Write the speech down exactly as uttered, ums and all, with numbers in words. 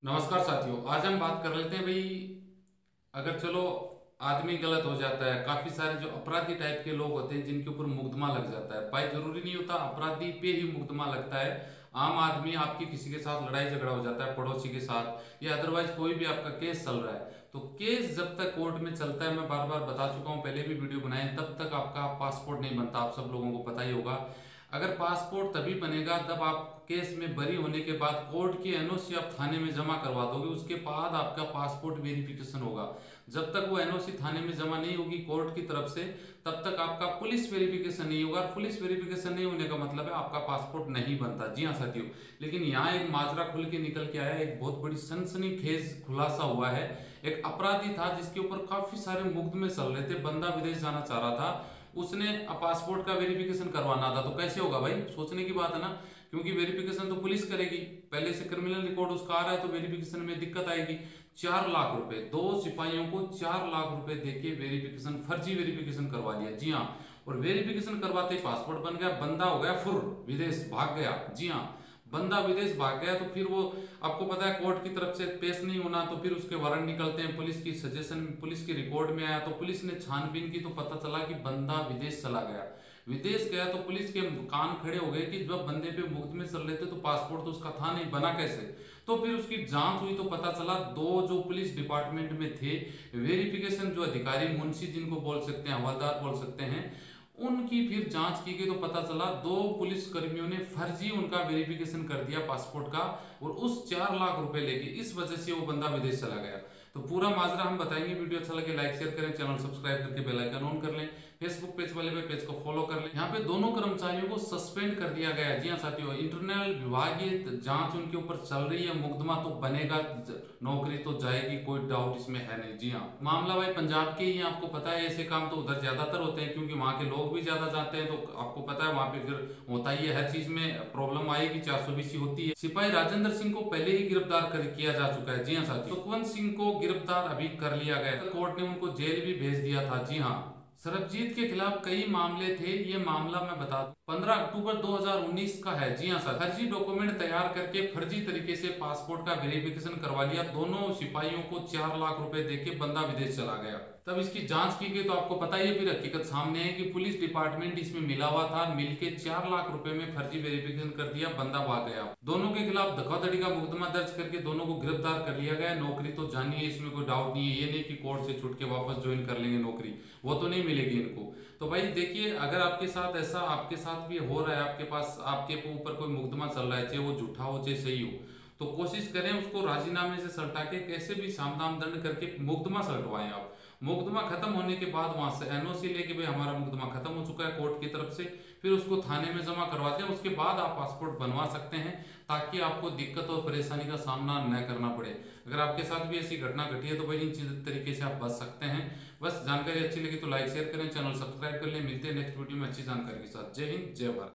नमस्कार साथियों, आज हम बात कर लेते हैं भाई। अगर चलो आदमी गलत हो जाता है, काफी सारे जो अपराधी टाइप के लोग होते हैं जिनके ऊपर मुकदमा लग जाता है। भाई जरूरी नहीं होता अपराधी पे ही मुकदमा लगता है। आम आदमी आपकी किसी के साथ लड़ाई झगड़ा हो जाता है, पड़ोसी के साथ या अदरवाइज कोई भी आपका केस चल रहा है, तो केस जब तक कोर्ट में चलता है, मैं बार बार बता चुका हूँ, पहले भी वीडियो बनाए, तब तक आपका पासपोर्ट नहीं बनता। आप सब लोगों को पता ही होगा। अगर पासपोर्ट तभी बनेगा जब आप केस में बरी होने के बाद कोर्ट की एनओसी आप थाने में जमा करवा दोगे, उसके बाद आपका पासपोर्ट वेरिफिकेशन होगा। जब तक वो एनओसी थाने में जमा नहीं होगी कोर्ट की तरफ से, तब तक आपका पुलिस वेरिफिकेशन नहीं होगा। और पुलिस वेरिफिकेशन नहीं होने का मतलब है आपका पासपोर्ट नहीं बनता। जी हाँ साथियों, लेकिन यहाँ एक माजरा खुल के निकल के आया, एक बहुत बड़ी सनसनीखेज खुलासा हुआ है। एक अपराधी था जिसके ऊपर काफी सारे मुकदमे चल रहे थे, बंदा विदेश जाना चाह रहा था, उसने पासपोर्ट का वेरिफिकेशन करवाना था। तो कैसे होगा भाई, सोचने की बात है ना, क्योंकि वेरिफिकेशन तो पुलिस करेगी, पहले से क्रिमिनल रिकॉर्ड उसका आ रहा है, तो वेरिफिकेशन में दिक्कत आएगी। चार लाख रुपए, दो सिपाहियों को चार लाख रुपए देके वेरिफिकेशन, फर्जी वेरिफिकेशन करवा लिया। जी हाँ, और वेरिफिकेशन करवाते ही पासपोर्ट बन गया, बंदा हो गया फुर, विदेश भाग गया। जी हाँ, बंदा विदेश भाग गया तो फिर वो, आपको पता है, कोर्ट की तरफ से पेश नहीं होना, तो फिर उसके वारंट निकलते हैं, पुलिस की सजेशन, पुलिस की रिकॉर्ड में आया, तो पुलिस ने छानबीन की तो पता चला कि बंदा विदेश चला गया। विदेश गया तो पुलिस के कान खड़े हो गए कि जब बंदे पे मुकदमे चल रहे थे तो पासपोर्ट तो उसका था नहीं, बना कैसे। तो फिर उसकी जांच हुई तो पता चला दो जो पुलिस डिपार्टमेंट में थे, वेरिफिकेशन जो अधिकारी, मुंशी जिनको बोल सकते हैं, हवलदार बोल सकते हैं, उनकी फिर जांच की गई तो पता चला दो पुलिस कर्मियों ने फर्जी उनका वेरिफिकेशन कर दिया पासपोर्ट का, और उस चार लाख रुपए लेके, इस वजह से वो बंदा विदेश चला गया। तो पूरा माजरा हम बताएंगे। वीडियो अच्छा लगे लाइक शेयर करें, चैनल सब्सक्राइब करके बेल आइकन ऑन कर लें, फेसबुक पेज वाले पे पेज को फॉलो कर लें। यहाँ पे दोनों कर्मचारियों को सस्पेंड कर दिया गया है। जी हाँ साथियों, इंटरनल विभागीय जांच उनके ऊपर चल रही है, मुकदमा तो बनेगा, नौकरी तो जाएगी, कोई डाउट इसमें है नहीं। जी हाँ, मामला भाई पंजाब के ही है, आपको पता है, ऐसे काम तो उधर ज्यादातर होते हैं क्योंकि वहां के लोग भी ज्यादा जाते हैं, तो आपको पता है वहां पे फिर होता ही है, हर चीज में प्रॉब्लम आएगी, चार सौ बीसी होती है। सिपाही राजेंद्र सिंह को पहले ही गिरफ्तार कर किया जा चुका है। जी हाँ साथियों, सुखवंत सिंह को गिरफ्तार अभी कर लिया गया, कोर्ट ने उनको जेल भी भेज दिया था। जी हाँ, सरबजीत के खिलाफ कई मामले थे। ये मामला मैं बता दूं, पंद्रह अक्टूबर दो हज़ार उन्नीस का है। जी हाँ सर, फर्जी डॉक्यूमेंट तैयार करके फर्जी तरीके से पासपोर्ट का वेरिफिकेशन करवा लिया, दोनों सिपाहियों को चार लाख रुपए देके बंदा विदेश चला गया। तब इसकी जांच की गई तो आपको पता ही है, फिर हकीकत सामने है कि पुलिस डिपार्टमेंट इसमें मिला हुआ था, मिलके चार लाख रुपए में फर्जी वेरिफिकेशन कर दिया, बंदा भाग गया। दोनों के खिलाफ धोखाधड़ी का मुकदमा दर्ज करके दोनों को गिरफ्तार कर लिया गया। नौकरी तो जानी है, इसमें कोई डाउट नहीं है, ये नहीं कि कोर्ट से छूट के वापस ज्वाइन कर लेंगे नौकरी, वो तो नहीं मिलेगी इनको। तो भाई देखिए, अगर आपके साथ ऐसा आपके साथ भी हो रहा है, आपके पास आपके ऊपर कोई मुकदमा चल रहा है, चाहे वो झूठा हो चाहे सही हो, तो कोशिश करें उसको राजीनामे से सल्टा के कैसे भी सामधान दंड करके मुकदमा सल्टवाएं आप। मुकदमा खत्म होने के बाद वहां से एनओसी लेके भाई हमारा मुकदमा खत्म हो चुका है कोर्ट की तरफ से, फिर उसको थाने में जमा करवाते हैं, उसके बाद आप पासपोर्ट बनवा सकते हैं, ताकि आपको दिक्कत और परेशानी का सामना न करना पड़े। अगर आपके साथ भी ऐसी घटना घटी है तो भाई इन चीज तरीके से आप बच सकते हैं। बस जानकारी अच्छी लगी तो लाइक शेयर करें, चैनल सब्सक्राइब कर लें। मिलते हैं नेक्स्ट वीडियो में अच्छी जानकारी के साथ। जय हिंद, जय भारत।